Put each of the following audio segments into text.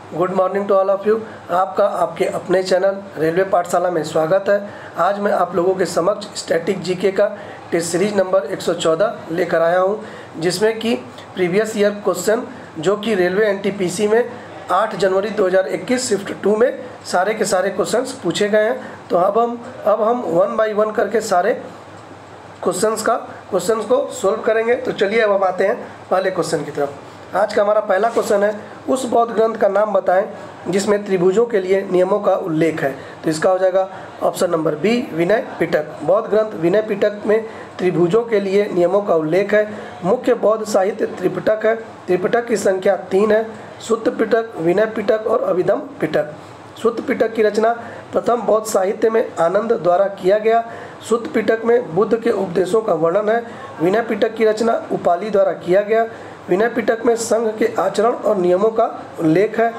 Good morning to all of you. आपका आपके अपने चैनल रेलवे पाठशाला में स्वागत है। आज मैं आप लोगों के समक्ष स्टैटिक जीके का टेस्ट सीरीज नंबर 114 लेकर आया हूं, जिसमें कि प्रीवियस ईयर क्वेश्चन जो कि रेलवे एनटीपीसी में 8 जनवरी 2021 शिफ्ट 2 में सारे के सारे क्वेश्चंस पूछे गए हैं। तो अब हम 1 बाय 1 करके सारे क्वेश्चंस को सोल्व करेंगे। तो चलिए अब हम आते हैं पहले क्वेश्चन की तरफ। आज का हमारा पहला क्वेश्चन है, उस बौद्ध ग्रंथ का नाम बताएं जिसमें त्रिभुजों के लिए नियमों का उल्लेख है। तो इसका हो जाएगा option number B, Vinay Pitak. बौद्ध ग्रंथ विनय पिटक में त्रिभुजों के लिए नियमों का उल्लेख है। मुख्य बौद्ध साहित्य त्रिपिटक है। त्रिपिटक की संख्या 3 है। सुत्त पिटक, विनय पिटक और अभिधम पिटक। सुत्त पिटक की रचना प्रथम बौद्ध साहित्य में आनंद द्वारा किया गया। सुत्त पिटक में बुद्ध के उपदेशों का वर्णन है। विनय पिटक की रचना उपाली द्वारा किया गया। विनय पिटक में संघ के आचरण और नियमों का उल्लेख है।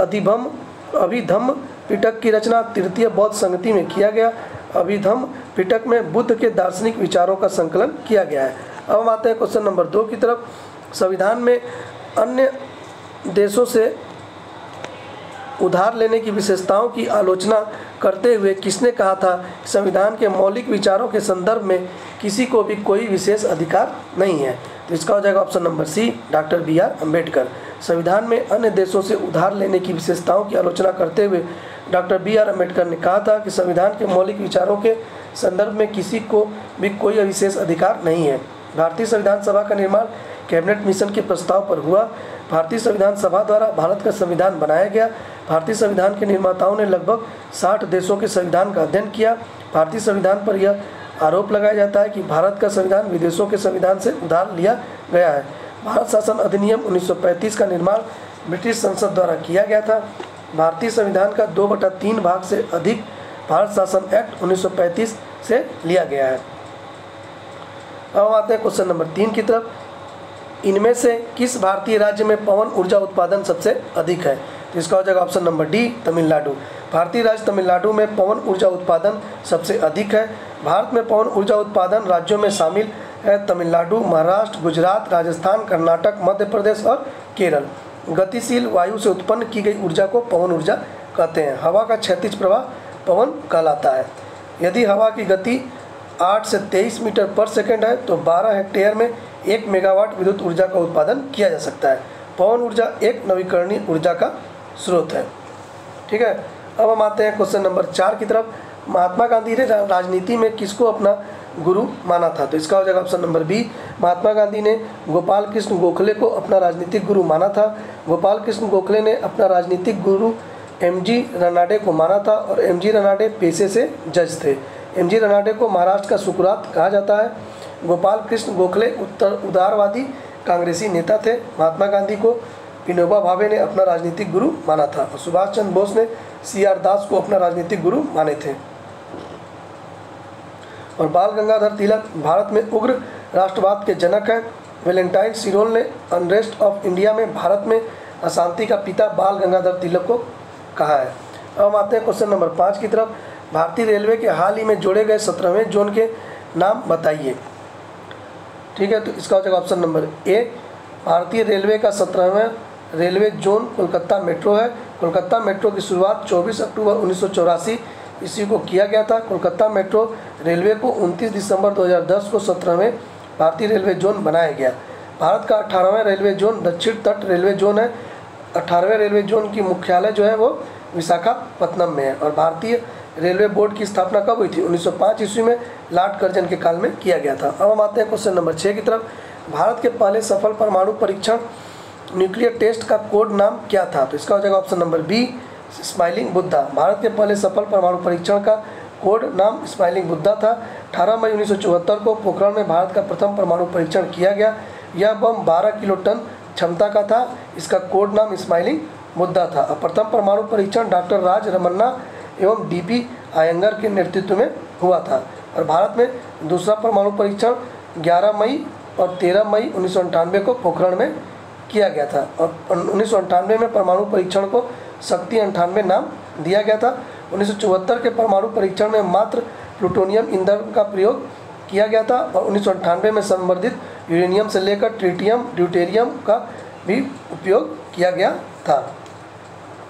अभिधम्म पिटक की रचना तृतीय बौद्ध संगति में किया गया। अभिधम्म पिटक में बुद्ध के दार्शनिक विचारों का संकलन किया गया है। अब हम आते हैं क्वेश्चन नंबर 2 की तरफ। संविधान में अन्य देशों से उधार लेने की विशेषताओं की आलोचना करते हुए किसने कहा था कि संविधान के मौलिक विचारों के संदर्भ में किसी को भी कोई विशेष अधिकार नहीं है। तो इसका हो जाएगा option number C, doctor B R. Ambedkar. संविधान में अन्य देशों से उधार लेने की विशेषताओं की आलोचना करते हुए डॉक्टर बी.आर. अम्बेडकर ने कहा था कि संविधान के मौलिक विचारों के संदर्भ में किसी को भी कोई विशेष अधिकार नहीं है। भारतीय संविधान सभा का निर्माण कैबिनेट मिशन के प्रस्ताव पर हुआ। भारतीय संविधान सभा द्वारा भारत का संविधान बनाया गया। भारतीय संविधान के निर्माताओं ने लगभग 60 देशों के संविधान का अध्ययन किया। भारतीय संविधान पर यह आरोप लगाया जाता है कि भारत का संविधान विदेशों के संविधान से उधार लिया गया है। भारत शासन अधिनियम 1935 का निर्माण ब्रिटिश संसद द्वारा किया गया था। भारतीय संविधान का 2/3 भाग से अधिक भारत शासन एक्ट 1935 से लिया गया है। अब हम आते हैं क्वेश्चन नंबर 3 की तरफ। इनमें से किस भारतीय राज्य में पवन ऊर्जा उत्पादन सबसे अधिक है? तो इसका हो जाएगा ऑप्शन नंबर डी, तमिलनाडु। भारतीय राज्य तमिलनाडु में पवन ऊर्जा उत्पादन सबसे अधिक है। भारत में पवन ऊर्जा उत्पादन राज्यों में शामिल है तमिलनाडु, महाराष्ट्र, गुजरात, राजस्थान, कर्नाटक, मध्य प्रदेश और केरल। गतिशील वायु से उत्पन्न की गई ऊर्जा को पवन ऊर्जा कहते हैं। हवा का क्षैतिज प्रवाह पवन कहलाता है। यदि हवा की गति 8 से 23 मीटर पर सेकंड है तो 12 हेक्टेयर में 1 मेगावाट विद्युत ऊर्जा का उत्पादन किया जा सकता है। पवन ऊर्जा एक नवीकरणीय ऊर्जा का स्रोत है। ठीक है, अब हम आते हैं क्वेश्चन नंबर 4 की तरफ। महात्मा गांधी ने राजनीति में किसको अपना गुरु माना था? तो इसका हो जाएगा option number B, Mahatma Gandhi ने गोपाल कृष्ण गोखले को अपना राजनीतिक गुरु माना था। गोपाल कृष्ण गोखले ने अपना राजनीतिक गुरु एम.जी. रनाडे को माना था और एम.जी. रनाडे पेशे से जज थे। एम.जी. रनाडे को महाराष्ट्र का सुकरात कहा जाता है। गोपाल कृष्ण गोखले उदारवादी कांग्रेसी नेता थे। महात्मा गांधी को विनोबा भावे ने अपना राजनीतिक गुरु माना था और सुभाष चंद्र बोस ने सी.आर. दास को अपना राजनीतिक गुरु माने थे। और बाल गंगाधर तिलक भारत में उग्र राष्ट्रवाद के जनक हैं। वैलेंटाइन सिरोल ने अनरेस्ट ऑफ इंडिया में भारत में अशांति का पिता बाल गंगाधर तिलक को कहा है। अब हम आते हैं क्वेश्चन नंबर 5 की तरफ। भारतीय रेलवे के हाल ही में जोड़े गए 17वें जोन के नाम बताइए। ठीक है, तो इसका हो जाएगा ऑप्शन नंबर ए, भारतीय रेलवे का 17वां रेलवे जोन कोलकाता मेट्रो है। कोलकाता मेट्रो की शुरुआत 24 अक्टूबर 1984 ईस्वी को किया गया था। कोलकाता मेट्रो रेलवे को 29 दिसंबर 2010 को 17वें भारतीय रेलवे जोन बनाया गया। भारत का 18वां रेलवे जोन दक्षिण तट रेलवे जोन है। 18वें रेलवे जोन की मुख्यालय जो है वो विशाखापत्तनम में है। और भारतीय रेलवे बोर्ड की स्थापना कब हुई थी? 1905 ईस्वी में लॉर्ड कर्जन के काल में किया गया था। अब हम आते हैं क्वेश्चन नंबर 6 की तरफ। भारत के पहले सफल परमाणु परीक्षण न्यूक्लियर टेस्ट का कोड नाम क्या था? तो इसका हो जाएगा option number B, smiling Buddha. Bharat के पहले सफल परमाणु परीक्षण का कोड नाम स्माइलिंग बुद्धा था। 18 मई 1974 को पोखरण में भारत का प्रथम परमाणु परीक्षण किया गया। यह बम 12 किलो टन क्षमता का था। इसका कोड नाम स्माइलिंग बुद्धा था। प्रथम परमाणु परीक्षण डॉक्टर राज रमन्ना एवं डी.पी. आयंगर के नेतृत्व में हुआ था। और भारत में दूसरा परमाणु परीक्षण 11 मई और 13 मई 1998 को पोखरण में किया गया था। और 1998 में परमाणु परीक्षण को शक्ति 98 नाम दिया गया था। 1974 के परमाणु परीक्षण में मात्र प्लूटोनियम ईंधन का प्रयोग किया गया था और 1998 में संवर्धित यूरेनियम से लेकर ट्रिटियम ड्यूटेरियम का भी उपयोग किया गया था।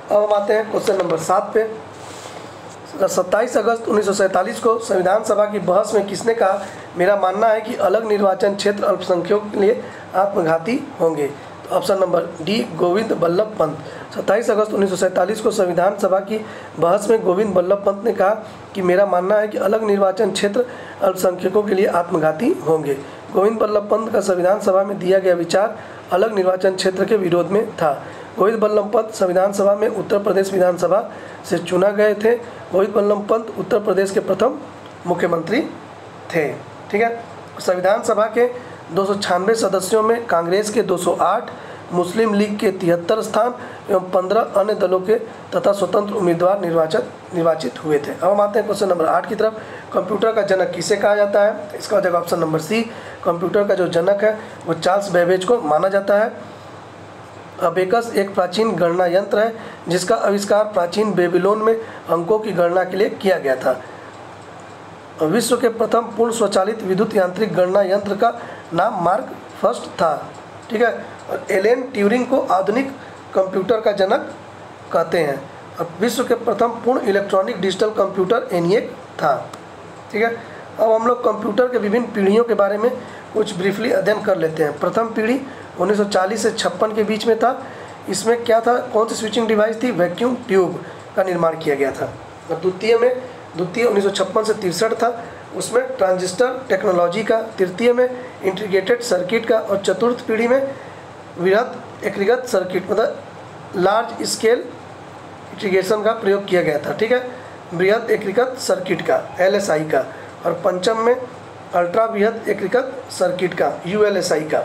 अब हम आते हैं क्वेश्चन नंबर 7 पे। 27 अगस्त 1947 को संविधान सभा की बहस में किसने कहा, मेरा मानना है कि अलग निर्वाचन क्षेत्र अल्पसंख्यकों के लिए आत्मघाती होंगे? तो option number D, Govind Ballabh Pant. 27 अगस्त 1947 को संविधान सभा की बहस में गोविंद बल्लभ पंत ने कहा कि मेरा मानना है कि अलग निर्वाचन क्षेत्र अल्पसंख्यकों के लिए आत्मघाती होंगे। गोविंद बल्लभ पंत का संविधान सभा में दिया गया विचार अलग निर्वाचन क्षेत्र के विरोध में था। गोविंद बल्लभ पंत संविधान सभा में उत्तर प्रदेश विधानसभा से चुना गए थे। गोविंद बल्लभ पंत उत्तर प्रदेश के प्रथम मुख्यमंत्री थे। ठीक है, संविधान सभा के 296 सदस्यों में कांग्रेस के 208, मुस्लिम लीग के 73 स्थान एवं 15 अन्य दलों के तथा स्वतंत्र उम्मीदवार निर्वाचित हुए थे। अब हम आते हैं क्वेश्चन नंबर 8 की तरफ। कंप्यूटर का जनक किसे कहा जाता है? इसका हो जाएगा ऑप्शन नंबर सी। कंप्यूटर का जो जनक है वो चार्ल्स बेबेज को माना जाता है। अबेकस एक प्राचीन गणना यंत्र है जिसका आविष्कार प्राचीन बेबीलोन में अंकों की गणना के लिए किया गया था। विश्व के प्रथम पूर्ण स्वचालित विद्युत यांत्रिक गणना यंत्र का नाम मार्क फर्स्ट था। ठीक है, और एलन ट्यूरिंग को आधुनिक कंप्यूटर का जनक कहते हैं। और विश्व के प्रथम पूर्ण इलेक्ट्रॉनिक डिजिटल कंप्यूटर एनिएक था। ठीक है, अब हम लोग कंप्यूटर के विभिन्न पीढ़ियों के बारे में कुछ ब्रीफली अध्ययन कर लेते हैं। प्रथम पीढ़ी 1940 से 56 के बीच में था। इसमें क्या था, कौन सी स्विचिंग डिवाइस थी? वैक्यूम ट्यूब का निर्माण किया गया था। और द्वितीय 1956 से 63 था, उसमें ट्रांजिस्टर टेक्नोलॉजी का। तृतीय में इंटीग्रेटेड सर्किट का। और चतुर्थ पीढ़ी में वृहद एकीकृत सर्किट मतलब लार्ज स्केल इंटीग्रेशन का प्रयोग किया गया था। ठीक है, वृहद एकीकृत सर्किट का LSI का। और पंचम में अल्ट्रा वृहद एकीकृत सर्किट का ULSI का।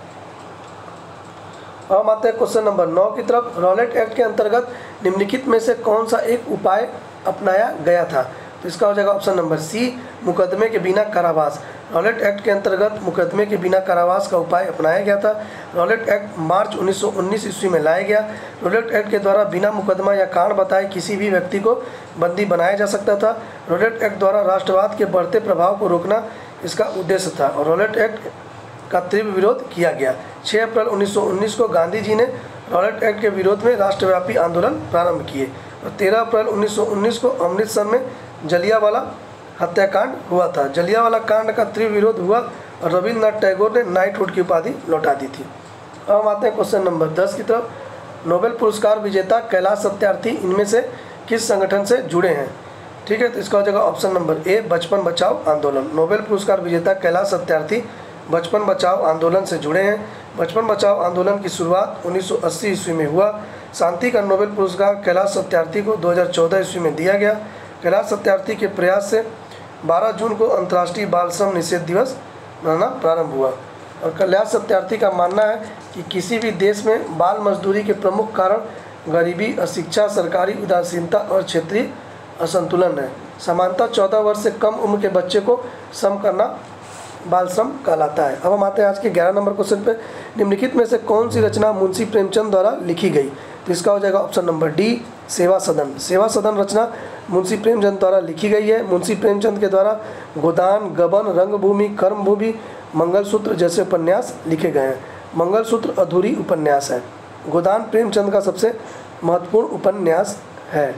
अब हम आते हैं क्वेश्चन नंबर 9 की तरफ। रॉलेट एक्ट के अंतर्गत निम्नलिखित में से कौन सा एक उपाय अपनाया गया था? तो इसका हो जाएगा ऑप्शन नंबर सी, मुकदमे के बिना कारावास। रॉलेट एक्ट के अंतर्गत मुकदमे के बिना कारावास का उपाय अपनाया गया था। रॉलेट एक्ट मार्च 1919 ईस्वी में लाया गया। रॉलेट एक्ट के द्वारा बिना मुकदमा या कारण बताए किसी भी व्यक्ति को बंदी बनाया जा सकता था। रॉलेट एक्ट द्वारा राष्ट्रवाद के बढ़ते प्रभाव को रोकना इसका उद्देश्य था। और रॉलेट एक्ट का तीव्र विरोध किया गया। 6 अप्रैल 1919 को गांधी जी ने रॉलेट एक्ट के विरोध में राष्ट्रव्यापी आंदोलन प्रारंभ किए। और 13 अप्रैल 1919 को अमृतसर में जलियांवाला हत्याकांड हुआ था। जलियांवाला कांड का तीव्र विरोध हुआ और रविंद्रनाथ टैगोर ने नाइटहुड की उपाधि लौटा दी थी। अब हम आते हैं क्वेश्चन नंबर 10 की तरफ। नोबेल पुरस्कार विजेता कैलाश सत्यार्थी इनमें से किस संगठन से जुड़े हैं? ठीक है, तो इसका हो जाएगा ऑप्शन नंबर ए, बचपन बचाओ आंदोलन। नोबेल पुरस्कार विजेता कैलाश सत्यार्थी बचपन बचाओ आंदोलन से जुड़े हैं। बचपन बचाओ आंदोलन की शुरुआत 1980 ईस्वी में हुआ। शांति का नोबेल पुरस्कार कैलाश सत्यार्थी को 2014 ईस्वी में दिया गया। कैलाश सत्यार्थी के प्रयास से 12 जून को अंतर्राष्ट्रीय बाल श्रम निषेध दिवस मनाना प्रारंभ हुआ। और कैलाश सत्यार्थी का मानना है कि किसी भी देश में बाल मजदूरी के प्रमुख कारण गरीबी, अशिक्षा, सरकारी उदासीनता और क्षेत्रीय असंतुलन है। समानता 14 वर्ष से कम उम्र के बच्चे को श्रम करना बाल श्रम कहलाता है। अब हम आते हैं आज के 11 नंबर क्वेश्चन पे। निम्नलिखित में से कौन सी रचना मुंशी प्रेमचंद द्वारा लिखी गई? तो इसका हो जाएगा ऑप्शन नंबर डी, सेवा सदन। सेवा सदन रचना मुंशी प्रेमचंद द्वारा लिखी गई है। मुंशी प्रेमचंद के द्वारा गोदान, गबन, रंगभूमि, कर्मभूमि, मंगलसूत्र जैसे उपन्यास लिखे गए हैं। मंगलसूत्र अधूरी उपन्यास है। गोदान प्रेमचंद का सबसे महत्वपूर्ण उपन्यास है।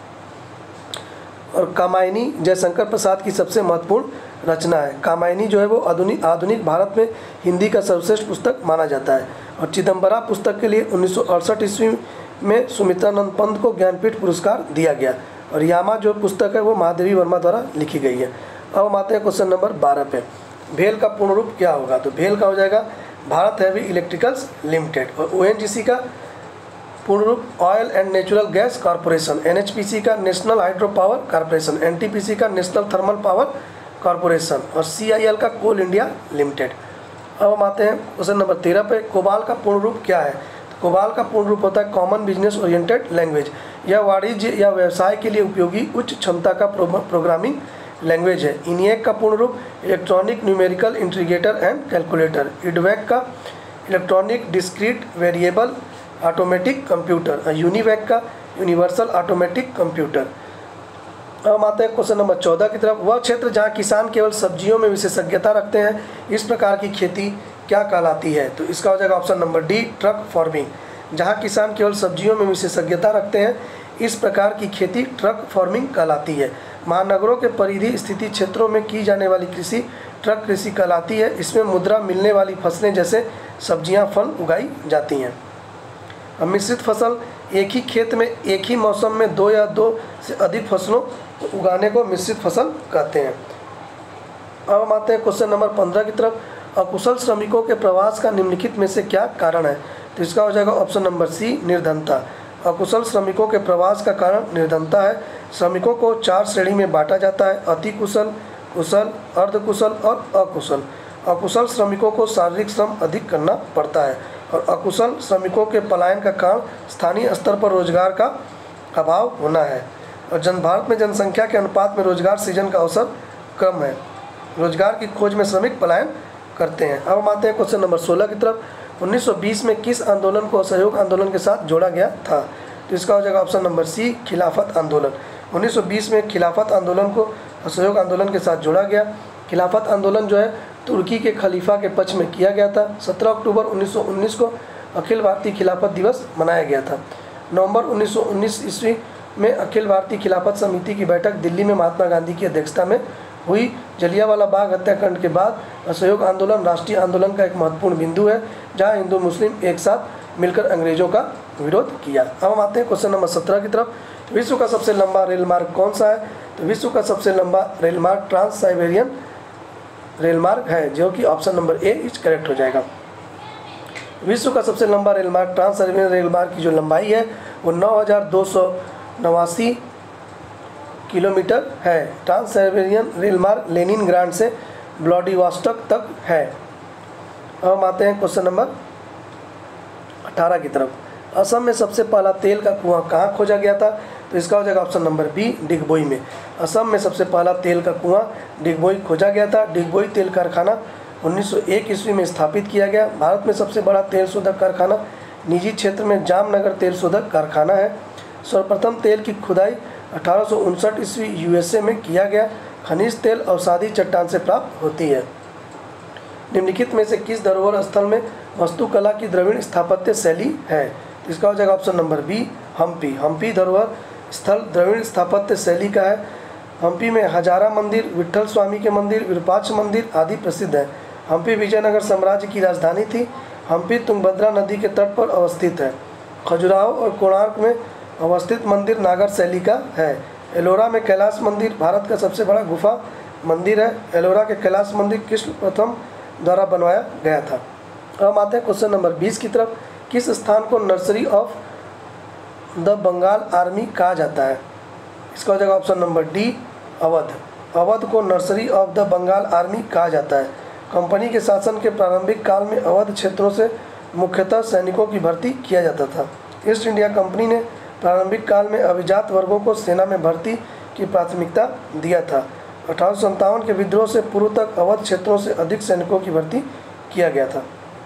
और कामायनी जयशंकर प्रसाद की सबसे महत्वपूर्ण रचना है। कामायनी जो है वो आधुनिक भारत में हिंदी का सर्वश्रेष्ठ पुस्तक माना जाता है। और चिदम्बरा पुस्तक के लिए 1968 ईस्वी में सुमित्रानंद पंत को ज्ञानपीठ पुरस्कार दिया गया। और यामा जो पुस्तक है वो महादेवी वर्मा द्वारा लिखी गई है। अब हम आते हैं क्वेश्चन नंबर 12 पे। भेल का पूर्ण रूप क्या होगा? तो भेल का हो जाएगा भारत हैवी इलेक्ट्रिकल्स लिमिटेड। और ONGC का पूर्ण रूप oil and natural gas corporation. NHPC का national hydro power corporation. NTPC का नेशनल थर्मल पावर कॉरपोरेशन। और CIL का कोल इंडिया लिमिटेड। अब हम आते हैं क्वेश्चन नंबर 13 पे। कोबाल का पूर्ण रूप क्या है? तो कोबाल का पूर्ण रूप होता है कॉमन बिजनेस ओरिएंटेड लैंग्वेज। यह वाणिज्य या व्यवसाय के लिए उपयोगी उच्च क्षमता का प्रोग्रामिंग लैंग्वेज है। इनिएक का पूर्ण रूप electronic numerical integrator and calculator. EDVAC का electronic discrete variable automatic computer. UNIVAC का यूनिवर्सल ऑटोमेटिक कंप्यूटर। अब हम आते हैं क्वेश्चन नंबर 14 की तरफ। वह क्षेत्र जहाँ किसान केवल सब्जियों में विशेषज्ञता रखते हैं, इस प्रकार की खेती क्या कहलाती है? तो इसका हो जाएगा option number D, truck farming. जहाँ किसान केवल सब्जियों में विशेषज्ञता रखते हैं। इस प्रकार की खेती ट्रक फार्मिंग कहलाती है। महानगरों के परिधि स्थित क्षेत्रों में की जाने वाली कृषि ट्रक कृषि कहलाती है। इसमें मुद्रा मिलने वाली फसलें जैसे सब्जियां, फल उगाई जाती हैं। अब मिश्रित फसल, एक ही खेत में एक ही मौसम में 2 या 2 से अधिक फसलों उगाने को मिश्रित फसल कहते हैं। अब हम आते हैं क्वेश्चन नंबर 15 की तरफ। अकुशल श्रमिकों के प्रवास का निम्नलिखित में से क्या कारण है? तो इसका हो जाएगा ऑप्शन नंबर सी, निर्धनता। अकुशल श्रमिकों के प्रवास का कारण निर्धनता है। श्रमिकों को 4 श्रेणी में बांटा जाता है: अति कुशल, कुशल, अर्धकुशल और अकुशल। अकुशल श्रमिकों को शारीरिक श्रम अधिक करना पड़ता है और अकुशल श्रमिकों के पलायन का कारण स्थानीय स्तर पर रोजगार का अभाव होना है और भारत में जनसंख्या के अनुपात में रोजगार सृजन का अवसर कम है। रोजगार की खोज में श्रमिक पलायन करते हैं। अब हम आते हैं क्वेश्चन नंबर 16 की तरफ। 1920 में किस आंदोलन को असहयोग आंदोलन के साथ जोड़ा गया था? तो इसका हो जाएगा ऑप्शन नंबर सी, खिलाफत आंदोलन। 1920 में खिलाफत आंदोलन को असहयोग आंदोलन के साथ जोड़ा गया। खिलाफत आंदोलन जो है तुर्की के खलीफा के पक्ष में किया गया था। 17 अक्टूबर 1919 को अखिल भारतीय खिलाफत दिवस मनाया गया था। नवंबर 1919 ईस्वी में अखिल भारतीय खिलाफत समिति की बैठक दिल्ली में महात्मा गांधी की अध्यक्षता में हुई। जलियांवाला बाग हत्याकांड के बाद असहयोग आंदोलन राष्ट्रीय आंदोलन का एक महत्वपूर्ण बिंदु है, जहां हिंदू मुस्लिम एक साथ मिलकर अंग्रेजों का विरोध किया। अब हम आते हैं क्वेश्चन नंबर 17 की तरफ। विश्व का सबसे लंबा रेल मार्ग कौन सा है? तो विश्व का सबसे लंबा रेल मार्ग ट्रांस साइबेरियन रेल मार्ग है, जो कि option number A is correct हो जाएगा। विश्व का सबसे लंबा रेल मार्ग ट्रांस साइबेरियन रेल मार्ग की जो लंबाई है वो 9289 किलोमीटर है। ट्रांस साइबेरियन रेल मार्ग लेनिनग्राड से व्लादिवोस्टोक तक है। अब हम आते हैं क्वेश्चन नंबर 18 की तरफ। असम में सबसे पहला तेल का कुआं कहाँ खोजा गया था? तो इसका हो जाएगा ऑप्शन नंबर बी, डिगबोई में। असम में सबसे पहला तेल का कुआं डिगबोई खोजा गया था। डिगबोई तेल कारखाना 1901 ईस्वी में स्थापित किया गया। भारत में सबसे बड़ा तेल शोधक कारखाना निजी क्षेत्र में जामनगर तेल शोधक कारखाना है। सर्वप्रथम तेल की खुदाई 1859 ईस्वी यूएसए में किया गया। खनिज तेल अवसादी चट्टान से प्राप्त होती है। निम्नलिखित में से किस धरोहर स्थल में वास्तुकला की द्रविड़ स्थापत्य शैली है? इसका हो जाएगा option number B, Hampi. Hampi धरोहर स्थल द्रविड़ स्थापत्य शैली का है। हम्पी में हजारा मंदिर, विट्ठल स्वामी के मंदिर, विरूपाक्ष मंदिर आदि प्रसिद्ध है। हम्पी विजयनगर साम्राज्य की राजधानी थी। हम्पी तुंगभद्रा नदी के तट पर अवस्थित है। खजुराहो और कोणार्क में अवस्थित मंदिर नागर शैली का है। एलोरा में कैलाश मंदिर भारत का सबसे बड़ा गुफा मंदिर है। एलोरा के कैलाश मंदिर कृष्ण प्रथम द्वारा बनवाया गया था। अब हम आते हैं क्वेश्चन नंबर 20 की तरफ। किस स्थान को nursery of the Bengal army कहा जाता है? इसका हो जाएगा option number D, Awadh. Awadh को nursery of the Bengal army कहा जाता है। कंपनी के शासन के प्रारंभिक काल में अवध क्षेत्रों से मुख्यतः सैनिकों की भर्ती किया जाता था। ईस्ट इंडिया कंपनी ने प्रारंभिक काल में अभिजात वर्गों को सेना में भर्ती की प्राथमिकता दिया था। 1857 के विद्रोह से पूर्व तक अवध क्षेत्रों से अधिक सैनिकों की भर्ती किया गया था।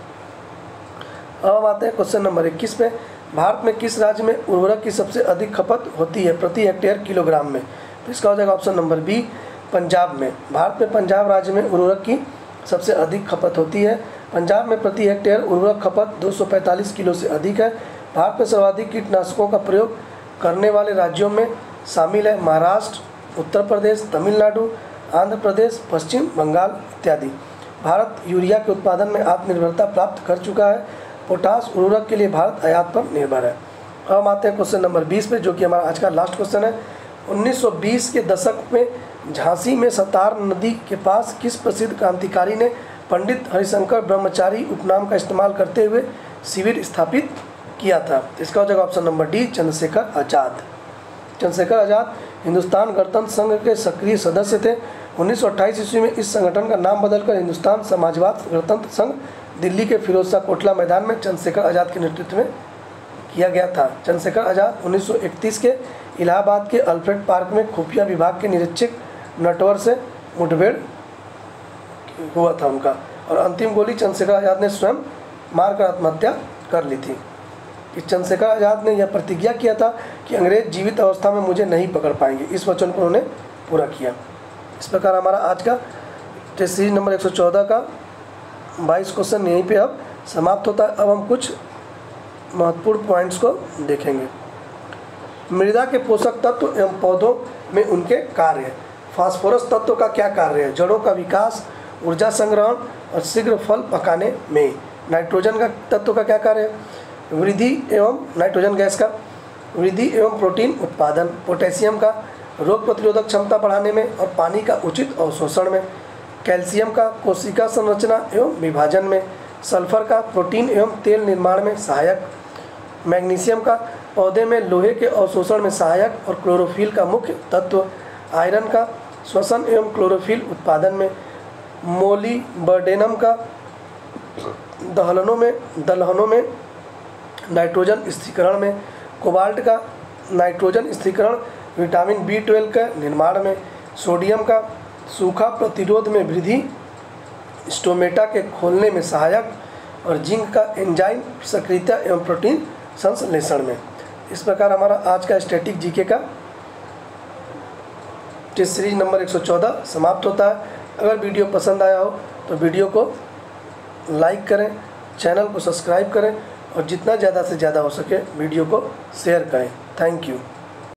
अब आते हैं क्वेश्चन नंबर 21 पे। भारत में किस राज्य में उर्वरक की सबसे अधिक खपत होती है प्रति हेक्टेयर किलोग्राम में? तो इसका हो जाएगा ऑप्शन नंबर बी, पंजाब में। भारत में पंजाब राज्य में उर्वरक की सबसे अधिक खपत होती है। पंजाब में प्रति हेक्टेयर उर्वरक खपत 245 किलो से अधिक है। भारत में सर्वाधिक कीटनाशकों का प्रयोग करने वाले राज्यों में शामिल है महाराष्ट्र, उत्तर प्रदेश, तमिलनाडु, आंध्र प्रदेश, पश्चिम बंगाल इत्यादि। भारत यूरिया के उत्पादन में आत्मनिर्भरता प्राप्त कर चुका है। पोटास उर्वरक के लिए भारत आयात पर निर्भर है। अब हम आते हैं क्वेश्चन नंबर 20 पे, जो कि हमारा आज का लास्ट क्वेश्चन है। 1920 के दशक में झांसी में सतार नदी के पास किस प्रसिद्ध क्रांतिकारी ने पंडित हरिशंकर ब्रह्मचारी उपनाम का इस्तेमाल करते हुए शिविर स्थापित किया था? इसका हो जाएगा option number D, Chandrashekhar Azad. Chandrashekhar Azad Hindustan गणतंत्र संघ के सक्रिय सदस्य थे। 1928 ईस्वी में इस संगठन का नाम बदलकर हिंदुस्तान समाजवाद गणतंत्र संघ दिल्ली के फिरोजशाह कोटला मैदान में चंद्रशेखर आज़ाद के नेतृत्व में किया गया था। चंद्रशेखर आज़ाद 1931 के इलाहाबाद के अल्फ्रेड पार्क में खुफिया विभाग के निरीक्षक नटवर से मुठभेड़ हुआ था उनका, और अंतिम गोली चंद्रशेखर आज़ाद ने स्वयं मारकर आत्महत्या कर ली थी। चंद्रशेखर आज़ाद ने यह प्रतिज्ञा किया था कि अंग्रेज जीवित अवस्था में मुझे नहीं पकड़ पाएंगे। इस वचन को उन्होंने पूरा किया। इस प्रकार हमारा आज का टेस्ट सीरीज नंबर 114 का 22 क्वेश्चन यहीं पे अब समाप्त होता है। अब हम कुछ महत्वपूर्ण पॉइंट्स को देखेंगे। मृदा के पोषक तत्व एवं पौधों में उनके कार्य। फास्फोरस तत्व का क्या कार्य है? जड़ों का विकास, ऊर्जा संग्रहण और शीघ्र फल पकाने में। नाइट्रोजन का तत्व का क्या कार्य है? वृद्धि एवं नाइट्रोजन गैस का वृद्धि एवं प्रोटीन उत्पादन। पोटेशियम का रोग प्रतिरोधक क्षमता बढ़ाने में और पानी का उचित अवशोषण में। कैल्शियम का कोशिका संरचना एवं विभाजन में। सल्फर का प्रोटीन एवं तेल निर्माण में सहायक। मैग्नीशियम का पौधे में लोहे के अवशोषण में सहायक और क्लोरोफिल का मुख्य तत्व। आयरन का श्वसन एवं क्लोरोफिल उत्पादन में। मोलिब्डेनम का दलहनों में नाइट्रोजन स्थिरीकरण में। कोबाल्ट का नाइट्रोजन स्थिरीकरण विटामिन B12 के निर्माण में। सोडियम का सूखा प्रतिरोध में वृद्धि, स्टोमेटा के खोलने में सहायक और जिंक का एंजाइम सक्रियता एवं प्रोटीन संश्लेषण में। इस प्रकार हमारा आज का स्टैटिक जीके का टेस्ट सीरीज नंबर 114 समाप्त होता है। अगर वीडियो पसंद आया हो तो वीडियो को लाइक करें, चैनल को सब्सक्राइब करें और जितना ज़्यादा से ज़्यादा हो सके वीडियो को शेयर करें। Thank you.